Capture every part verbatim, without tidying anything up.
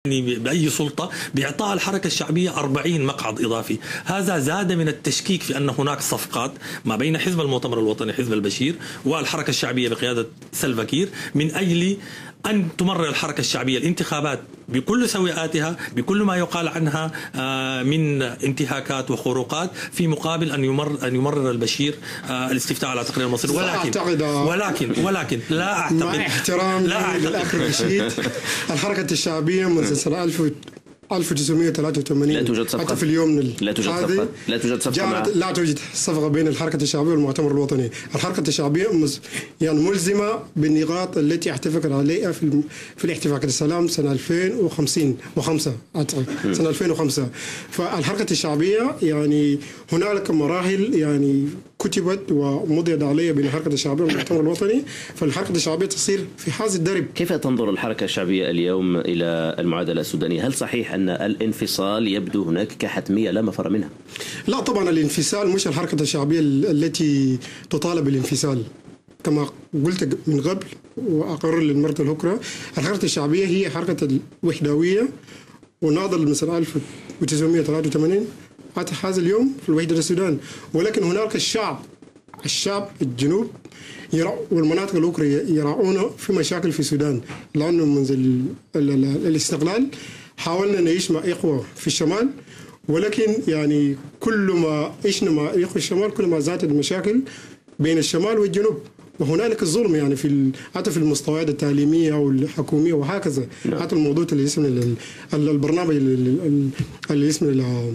بأي سلطة بإعطاء الحركة الشعبية أربعين مقعد إضافي. هذا زاد من التشكيك في أن هناك صفقات ما بين حزب المؤتمر الوطني حزب البشير والحركة الشعبية بقيادة سلفا كير من أجل أن تمرر الحركة الشعبية الانتخابات بكل سوياتها بكل ما يقال عنها من انتهاكات وخروقات في مقابل أن يمر أن يمرر البشير الاستفتاء على تقرير المصير. ولكن ولكن ولكن لا أعتقد مع احترام للأخ رشيد الحركة الشعبية منذ سنة ألف وتسعمئة وثلاثة وثمانين لا توجد صفقة. حتى في اليوم لا توجد صفقة. لا توجد صفقة. لا توجد صفقة بين الحركة الشعبية والمؤتمر الوطني. الحركة الشعبية يعني ملزمة بالنقاط التي احتفقت عليها في في الاحتفاقات السلام سنة ألفين وخمسة سنة ألفين وخمسة. فالحركة الشعبية يعني هنالك مراحل يعني كتبت ومضيت عليها بين الحركة الشعبية والمؤتمر الوطني. فالحركة الشعبية تصير في حاز الدرب. كيف تنظر الحركة الشعبية اليوم إلى المعادلة السودانية؟ هل صحيح أن الانفصال يبدو هناك كحتمية لا مفر منها؟ لا طبعا الانفصال مش الحركة الشعبية التي تطالب بالانفصال. كما قلت من قبل وأقرر للمرة الأخرى الحركة الشعبية هي حركة الوحدوية وناضل من سنة ألف وتسعمئة وثلاثة وثمانين حتى هذا اليوم في الوحدة السودان. ولكن هناك الشعب الشعب الجنوب والمناطق الأخرى يراعون في مشاكل في السودان، لأنه منذ الاستقلال حاولنا نعيش مع إخوة في الشمال، ولكن يعني كل ما عشنا مع إخوة الشمال كل ما زادت المشاكل بين الشمال والجنوب، وهنالك الظلم يعني في حتى في المستويات التعليمية والحكومية وهكذا. نعم. حتى الموضوع اللي اسمه البرنامج اللي اسمه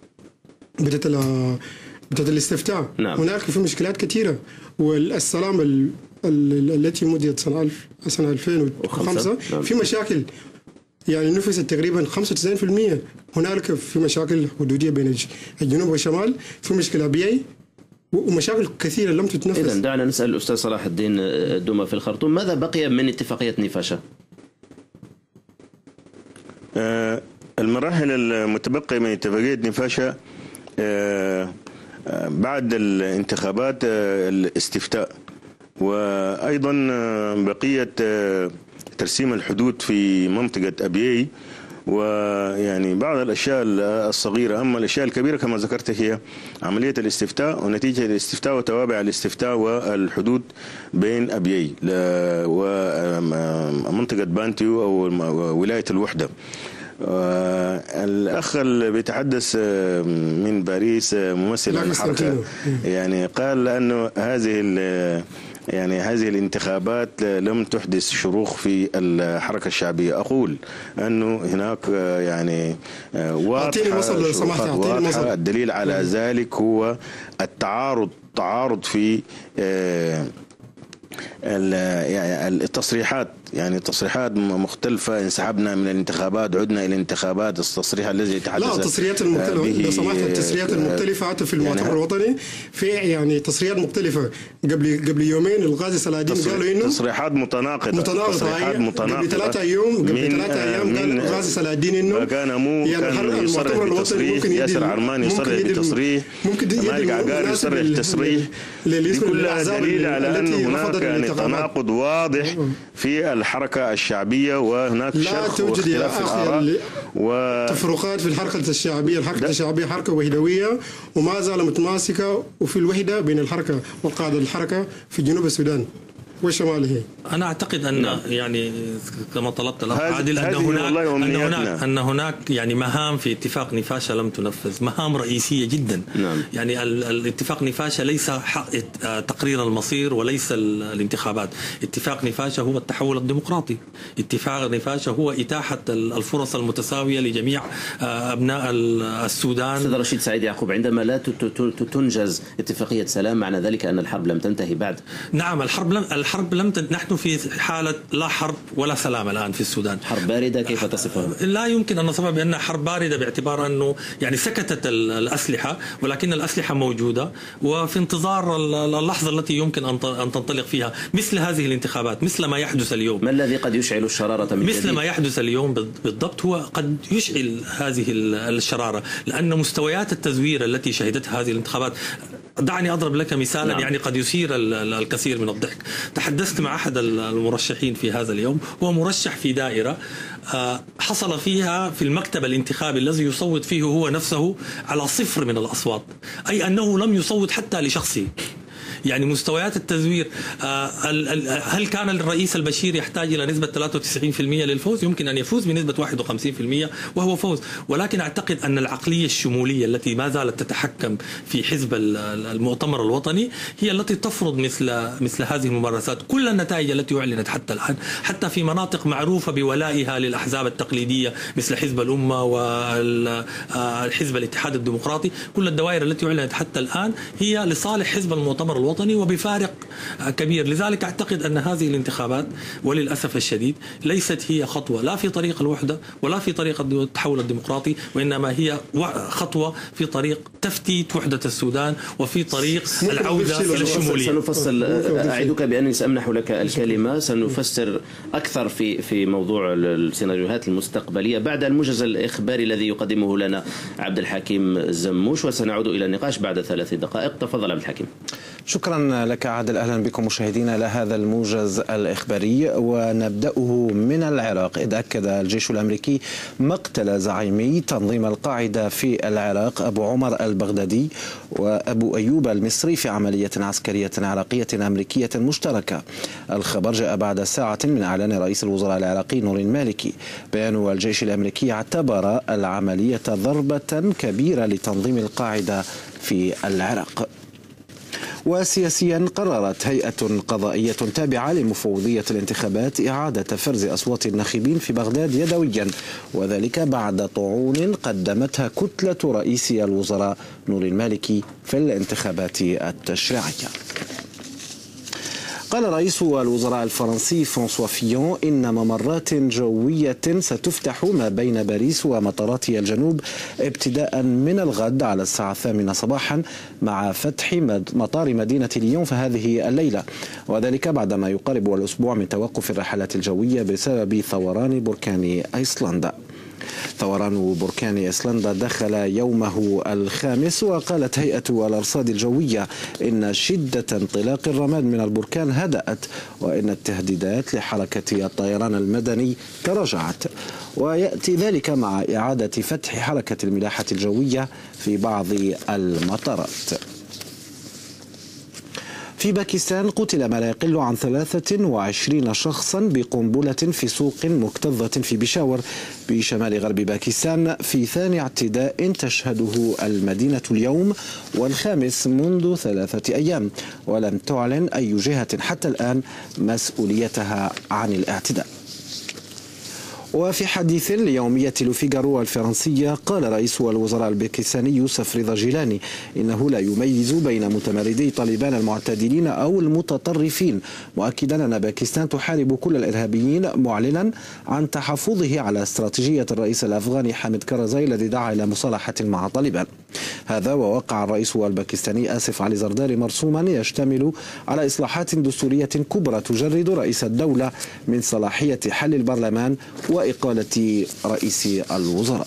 بدأت بدأت الاستفتاء. نعم. هناك في مشكلات كثيرة، والسلام ال التي مضيت سنة ألف سنة ألفين وخمسة. نعم. في مشاكل يعني نفست تقريبا خمسة وتسعين بالمئة. هنالك في مشاكل حدودية بين الجنوب والشمال، في مشكلة بيئية ومشاكل كثيرة لم تتنفس. إذن دعنا نسأل الأستاذ صلاح الدين دوما في الخرطوم، ماذا بقي من اتفاقية نفاشة؟ آه المراحل المتبقية من اتفاقية نفاشة آه آه بعد الانتخابات آه الاستفتاء، وأيضا بقية ترسيم الحدود في منطقة أبيي، ويعني بعض الأشياء الصغيرة. أما الأشياء الكبيرة كما ذكرت هي عملية الاستفتاء ونتيجة الاستفتاء وتوابع الاستفتاء والحدود بين أبيي ومنطقة بانتيو أو ولاية الوحدة. الأخ اللي بيتحدث من باريس ممثل الحركة يعني قال أنه هذه يعني هذه الانتخابات لم تحدث شروخ في الحركة الشعبية. أقول أنه هناك يعني واضحة واضحة. الدليل على ذلك هو التعارض تعارض في التصريحات، يعني تصريحات مختلفة. انسحبنا من الانتخابات، عدنا إلى الانتخابات. التصريح الذي يتحدث لا التصريحات المختلفة لو سمحت التصريحات المختلفة حتى في المؤتمر يعني الوطني في يعني تصريحات مختلفة. قبل قبل يومين الغازي سلادين قالوا إنه تصريحات متناقضة متناقضة تصريحات متناقضة قبل ثلاثة أيام قبل ثلاثة أيام قال الغازي سلادين إنه كان مو يعني كان يصرح بتصريح، ياسر عرمان يصرح بتصريح، مالك عقار يصرح بتصريح. دي كلها دليل على أنه هناك يعني تناقض واضح في الحركة الشعبية، وهناك شرخ واختلاف في الآراء وتفرقات في الحركة الشعبية. الحركة الشعبية حركة وحدوية وما زال متماسكة وفي الوحدة بين الحركة وقادة الحركة في جنوب السودان وشماله. أنا أعتقد أن نعم. يعني كما طلبت الأخ عادل أن هناك أن هناك أن هناك يعني مهام في اتفاق نفاشة لم تنفذ، مهام رئيسية جدا. نعم. يعني الاتفاق نفاشة ليس تقرير المصير وليس الانتخابات. اتفاق نفاشة هو التحول الديمقراطي. اتفاق نفاشة هو إتاحة الفرص المتساوية لجميع أبناء السودان. أستاذ رشيد سعيد يعقوب، عندما لا تنجز اتفاقية سلام معنى ذلك أن الحرب لم تنتهي بعد؟ نعم الحرب لم الحرب لم تن... نحن في حالة لا حرب ولا سلام الآن في السودان. حرب باردة كيف تصفها؟ لا يمكن أن نصفها بأنها حرب باردة باعتبار أنه يعني سكتت الأسلحة، ولكن الأسلحة موجودة وفي انتظار اللحظة التي يمكن أن تنطلق فيها مثل هذه الانتخابات، مثل ما يحدث اليوم. ما الذي قد يشعل الشرارة من مثل جديد؟ ما يحدث اليوم بالضبط هو قد يشعل هذه الشرارة، لأن مستويات التزوير التي شهدتها هذه الانتخابات دعني أضرب لك مثالا نعم. يعني قد يثير الكثير من الضحك. تحدثت مع أحد المرشحين في هذا اليوم، هو مرشح في دائرة حصل فيها في المكتب الانتخابي الذي يصوت فيه هو نفسه على صفر من الأصوات، أي أنه لم يصوت حتى لشخصه. يعني مستويات التزوير. هل كان الرئيس البشير يحتاج إلى نسبة ثلاثة وتسعين بالمئة للفوز؟ يمكن أن يفوز بنسبة واحد وخمسين بالمئة وهو فوز، ولكن أعتقد أن العقلية الشمولية التي ما زالت تتحكم في حزب المؤتمر الوطني هي التي تفرض مثل مثل هذه الممارسات. كل النتائج التي أعلنت حتى الآن، حتى في مناطق معروفة بولائها للأحزاب التقليدية مثل حزب الأمة والحزب الاتحاد الديمقراطي، كل الدوائر التي أعلنت حتى الآن هي لصالح حزب المؤتمر الوطني وبفارق كبير. لذلك أعتقد أن هذه الانتخابات وللأسف الشديد ليست هي خطوة لا في طريق الوحدة ولا في طريق التحول الديمقراطي، وإنما هي خطوة في طريق تفتيت وحدة السودان وفي طريق العودة إلى الشمولية. سنفصل، أعدك بأنني سأمنح لك الكلمة. سنفسر أكثر في في موضوع السيناريوهات المستقبلية بعد الموجز الإخباري الذي يقدمه لنا عبد الحكيم الزموش، وسنعود إلى النقاش بعد ثلاث دقائق. تفضل عبد الحكيم. شكرا لك عادل. أهلا بكم مشاهدينا لهذا الموجز الإخباري، ونبدأه من العراق، إذ أكد الجيش الأمريكي مقتل زعيمي تنظيم القاعدة في العراق أبو عمر البغدادي وأبو أيوب المصري في عملية عسكرية عراقية أمريكية مشتركة. الخبر جاء بعد ساعة من إعلان رئيس الوزراء العراقي نور المالكي. بيان الجيش الأمريكي اعتبر العملية ضربة كبيرة لتنظيم القاعدة في العراق. وسياسيا، قررت هيئة قضائية تابعة لمفوضية الانتخابات إعادة فرز أصوات الناخبين في بغداد يدويا، وذلك بعد طعون قدمتها كتلة رئيس الوزراء نور المالكي في الانتخابات التشريعية. قال رئيس الوزراء الفرنسي فرانسوا فيون إن ممرات جوية ستفتح ما بين باريس ومطارات الجنوب ابتداء من الغد على الساعة الثامنة صباحا، مع فتح مطار مدينة ليون في هذه الليلة، وذلك بعدما يقارب الأسبوع من توقف الرحلات الجوية بسبب ثوران بركان أيسلندا. ثوران بركان أيسلندا دخل يومه الخامس، وقالت هيئة الأرصاد الجوية إن شدة انطلاق الرماد من البركان هدأت، وإن التهديدات لحركة الطيران المدني تراجعت، ويأتي ذلك مع إعادة فتح حركة الملاحة الجوية في بعض المطارات. في باكستان، قتل ما لا يقل عن ثلاثة وعشرين شخصا بقنبلة في سوق مكتظة في بيشاور بشمال غرب باكستان في ثاني اعتداء تشهده المدينة اليوم، والخامس منذ ثلاثة أيام، ولم تعلن أي جهة حتى الآن مسؤوليتها عن الاعتداء. وفي حديث ليومية لوفيغارو الفرنسية، قال رئيس الوزراء الباكستاني يوسف رضا جيلاني إنه لا يميز بين متمردي طالبان المعتدلين أو المتطرفين، مؤكدا أن باكستان تحارب كل الإرهابيين، معلنا عن تحفظه على استراتيجية الرئيس الأفغاني حامد كارزاي الذي دعا إلى مصالحة مع طالبان. هذا ووقع الرئيس الباكستاني آسف علي زرداري مرسوما يشتمل على إصلاحات دستورية كبرى تجرد رئيس الدولة من صلاحية حل البرلمان وإقالة رئيس الوزراء.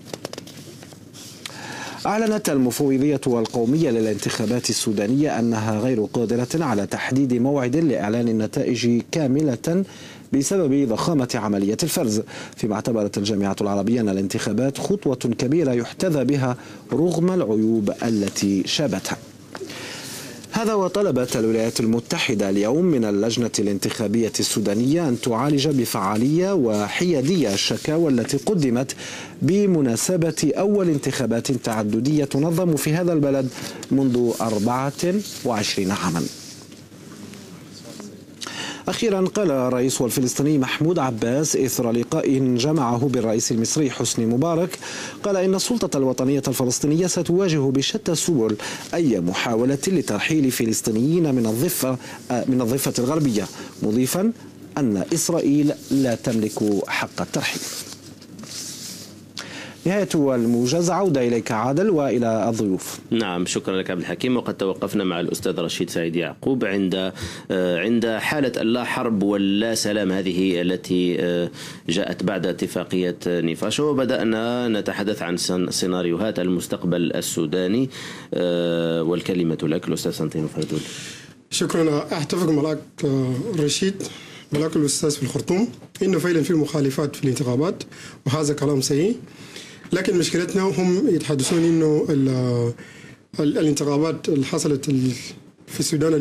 أعلنت المفوضية القومية للانتخابات السودانية أنها غير قادرة على تحديد موعد لإعلان النتائج كاملة بسبب ضخامة عملية الفرز، فيما اعتبرت الجامعة العربية أن الانتخابات خطوة كبيرة يحتذى بها رغم العيوب التي شابتها. هذا وطلبت الولايات المتحدة اليوم من اللجنة الانتخابية السودانية أن تعالج بفعالية وحيادية الشكاوى التي قدمت بمناسبة أول انتخابات تعددية تنظم في هذا البلد منذ أربعة وعشرين عاما. أخيرا، قال الرئيس الفلسطيني محمود عباس إثر لقاء جمعه بالرئيس المصري حسني مبارك، قال إن السلطة الوطنية الفلسطينية ستواجه بشتى السبل أي محاولة لترحيل فلسطينيين من الضفة من الضفة الغربية، مضيفا أن إسرائيل لا تملك حق الترحيل. نهاية الموجز، عودة إليك عادل وإلى الضيوف. نعم، شكرا لك عبد الحكيم. وقد توقفنا مع الأستاذ رشيد سعيد يعقوب عند عند حالة اللا حرب واللا سلام هذه التي جاءت بعد اتفاقية نيفاشو، وبدأنا نتحدث عن سيناريوهات المستقبل السوداني. والكلمة لك الأستاذ سانتينو فردول. شكرا. أتفق معك رشيد، معك الأستاذ في الخرطوم، إنه فعلا في مخالفات في الانتخابات وهذا كلام صحيح، لكن مشكلتنا هم يتحدثون إنه الانتخابات اللي حصلت في السودان